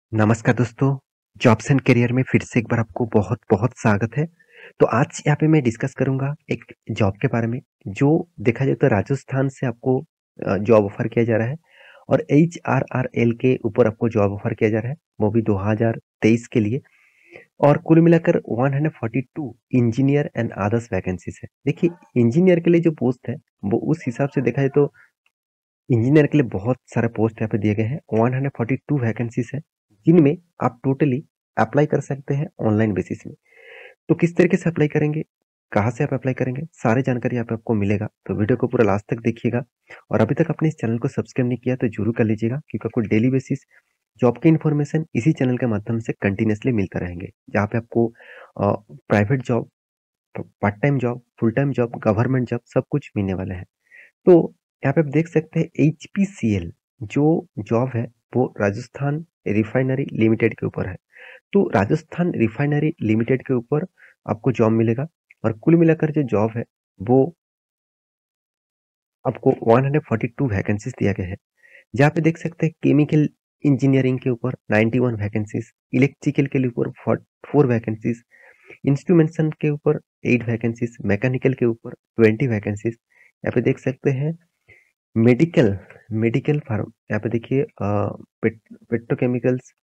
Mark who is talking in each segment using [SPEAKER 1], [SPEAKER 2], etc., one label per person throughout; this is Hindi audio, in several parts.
[SPEAKER 1] नमस्कार दोस्तों, जॉब्स एंड करियर में फिर से एक बार आपको बहुत-बहुत स्वागत है। तो आज यहाँ पे मैं डिस्कस करूँगा एक जॉब के बारे में, जो देखा जाए तो राजस्थान से आपको जॉब ऑफ़र किया जा रहा है और एचआरआरएल के ऊपर आपको जॉब ऑफ़र किया जा रहा है, वो भी 2023 के लिए और कुल मिलाकर 142 इंजीनियर एंड अदर्स वैकेंसीज़ है। देखिए, इंजीनियर के लिए जो पोस्ट है, वो उस हिसाब से देखा जाए तो इंजीनियर के लिए बहुत सारे पोस्ट यहाँ पे दिए गए हैं 142 वैकेंसीज है जिनमें आप टोटली अप्लाई कर सकते हैं ऑनलाइन बेसिस में। तो किस तरीके से अप्लाई करेंगे, कहाँ से आप अप्लाई करेंगे, सारी जानकारी यहाँ पे आपको मिलेगा। तो वीडियो को पूरा लास्ट तक देखिएगा और अभी तक अपने इस चैनल को सब्सक्राइब नहीं किया तो जरूर कर लीजिएगा, क्योंकि आपको डेली बेसिस जॉब की इन्फॉर्मेशन इसी चैनल के माध्यम से कंटिन्यूसली मिलता रहेंगे, जहाँ पे आपको private job, part time job, full time job, government job सब कुछ मिलने वाला है। तो यहाँ पे आप देख सकते हैं एचपीसीएल जो जॉब है वो राजस्थान रिफाइनरी लिमिटेड के ऊपर है। तो राजस्थान रिफाइनरी लिमिटेड के ऊपर आपको जॉब मिलेगा और कुल मिलाकर जो जॉब है वो आपको 142 वैकेंसीज दिया गया है, जहाँ पे देख सकते हैं केमिकल इंजीनियरिंग के ऊपर 91 वैकेंसीज, इलेक्ट्रिकल के ऊपर 4 वैकेंसीज, इंस्ट्रूमेंटेशन के ऊपर 8 वैकेंसीज, मैकेनिकल के ऊपर 20 वैकेंसीज। यहाँ पे देख सकते हैं मेडिकल मेडिकल फार्म, यहाँ पे देखिए पेट्रोकेमिकल्स,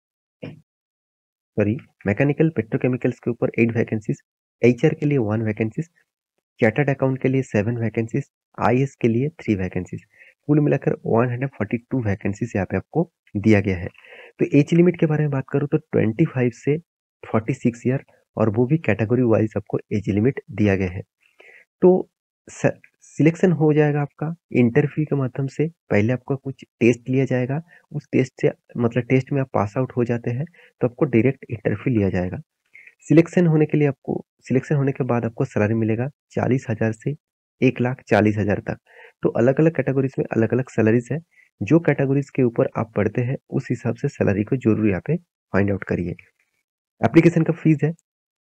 [SPEAKER 1] सॉरी, मैकेनिकल पेट्रोकेमिकल्स के ऊपर 8 वैकेंसीज, एचआर के लिए 1 वैकेंसीज, चार्टर्ड अकाउंट के लिए 7 वैकेंसीज, आईएएस के लिए 3 वैकेंसीज। कुल मिलाकर 142 वैकेंसीज यहाँ पे आपको दिया गया है। तो एज लिमिट के बारे में बात करूँ तो 25 से 46 ईयर और वो भी कैटेगरी वाइज आपको एज लिमिट दिया गया है। तो सिलेक्शन हो जाएगा आपका इंटरव्यू के माध्यम से। पहले आपका कुछ टेस्ट लिया जाएगा, उस टेस्ट से मतलब टेस्ट में आप पास आउट हो जाते हैं तो आपको डायरेक्ट इंटरव्यू लिया जाएगा। सिलेक्शन होने के बाद आपको सैलरी मिलेगा 40,000 से 1,40,000 तक। तो अलग अलग कैटेगरीज में अलग अलग सैलरीज है। जो कैटेगरीज के ऊपर आप पढ़ते हैं उस हिसाब से सैलरी को जरूर यहाँ पे फाइंड आउट करिए। एप्लीकेशन का फीस है,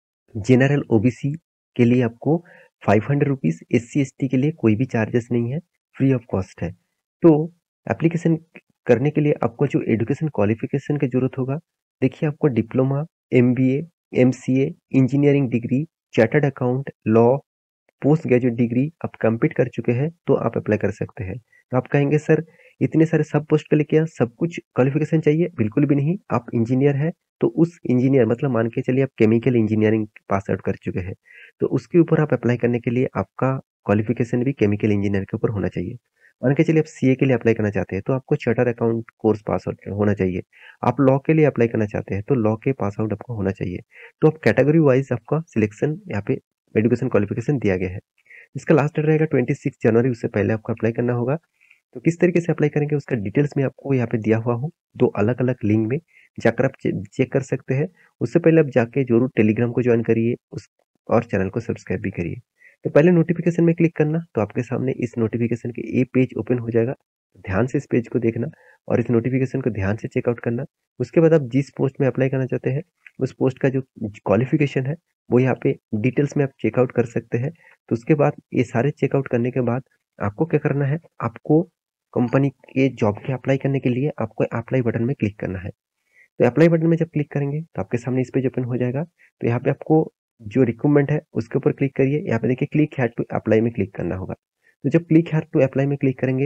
[SPEAKER 1] जनरल ओबीसी के लिए आपको 500 रुपीज़, एससी एसटी के लिए कोई भी चार्जेस नहीं है, फ्री ऑफ कॉस्ट है। तो एप्लीकेशन करने के लिए आपको जो एजुकेशन क्वालिफिकेशन की जरूरत होगा, देखिए आपको diploma, MBA, MCA, engineering degree, chartered account, law, post graduate degree आप कंप्लीट कर चुके हैं तो आप अप्लाई कर सकते हैं। तो आप कहेंगे सर इतने सारे सब पोस्ट के लिए क्या सब कुछ क्वालिफिकेशन चाहिए? बिल्कुल भी नहीं। आप इंजीनियर हैं तो उस इंजीनियर मतलब मान के चलिए आप केमिकल इंजीनियरिंग पास आउट कर चुके हैं, तो उसके ऊपर आप अप्लाई करने के लिए आपका क्वालिफिकेशन भी केमिकल इंजीनियर के ऊपर होना चाहिए। मान के चलिए आप सीए के लिए अप्लाई करना चाहते हैं तो आपको chartered account course pass out होना चाहिए। आप लॉ के लिए अप्लाई करना चाहते हैं तो लॉ के पास आउट आपको होना चाहिए। तो आप कैटेगरी वाइज आपका सिलेक्शन यहाँ पे एजुकेशन क्वालिफिकेशन दिया गया है। इसका लास्ट डेट रहेगा 26 जनवरी, उससे पहले आपको अप्लाई करना होगा। तो किस तरीके से अप्लाई करेंगे उसका डिटेल्स मैं आपको यहाँ पे दिया हुआ हूँ, 2 अलग-अलग लिंक में जाकर आप चेक कर सकते हैं। उससे पहले आप जाके ज़रूर टेलीग्राम को जॉइन करिए उस और चैनल को सब्सक्राइब भी करिए। तो पहले नोटिफिकेशन में क्लिक करना, तो आपके सामने इस नोटिफिकेशन के ये पेज ओपन हो जाएगा। ध्यान से इस पेज को देखना और इस नोटिफिकेशन को ध्यान से चेकआउट करना। उसके बाद आप जिस पोस्ट में अप्लाई करना चाहते हैं, उस पोस्ट का जो क्वालिफिकेशन है, वो यहाँ पे डिटेल्स में आप चेकआउट कर सकते हैं। तो उसके बाद ये सारे चेकआउट करने के बाद आपको क्या करना है, आपको कंपनी के जॉब के अप्लाई करने के लिए आपको अप्लाई बटन में क्लिक करना है। तो अप्लाई बटन में जब क्लिक करेंगे तो आपके सामने इस पेज ओपन हो जाएगा। तो यहाँ पे आपको जो रिक्रूटमेंट है उसके ऊपर क्लिक करिए। यहाँ पे देखिए क्लिक हेयर टू अप्लाई में क्लिक करना होगा। तो जब क्लिक हेयर टू अप्लाई में क्लिक करेंगे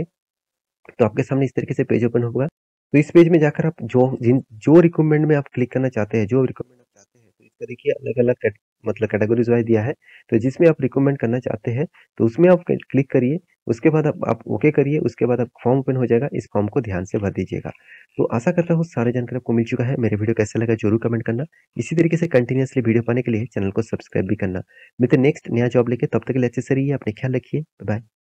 [SPEAKER 1] तो आपके सामने इस तरीके से पेज ओपन होगा। तो इस पेज में जाकर आप जो रिक्रूटमेंट में आप क्लिक करना चाहते हैं, जो रिक्रूटमेंट आप चाहते हैं, तो इसका देखिए अलग-अलग मतलब कैटेगरीज़ वाइज़ दिया है। तो जिसमें आप रिक्रूटमेंट करना चाहते हैं, तो उसमें आप क्लिक करिए। उसके बाद आप ओके करिए, उसके बाद आप फॉर्म ओपन हो जाएगा, इस फॉर्म को ध्यान से भर दीजिएगा। तो आशा करता हूँ सारी जानकारी आपको मिल चुका है। मेरे वीडियो कैसा लगा ज़रूर कमेंट करना। इसी तरीके से कंटिन्यूअसली वीडियो पाने के लिए चैनल को सब्सक्राइब भी करना। मिलते हैं नेक्स्ट नया जॉब लेके, तब तक के लिए अच्छे से रहिए, अपने ख्याल रखिए। Bye bye.